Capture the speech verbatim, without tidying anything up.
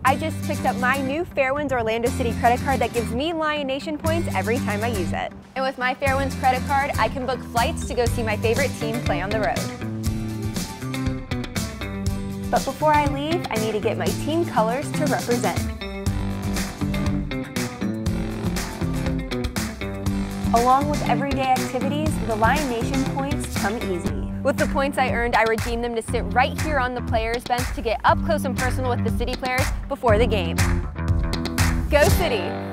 I just picked up my new Fairwinds Orlando City credit card that gives me Lion Nation points every time I use it. And with my Fairwinds credit card, I can book flights to go see my favorite team play on the road. But before I leave, I need to get my team colors to represent. Along with everyday activities, the Lion Nation points come easy. With the points I earned, I redeemed them to sit right here on the players' bench to get up close and personal with the City players before the game. Go City!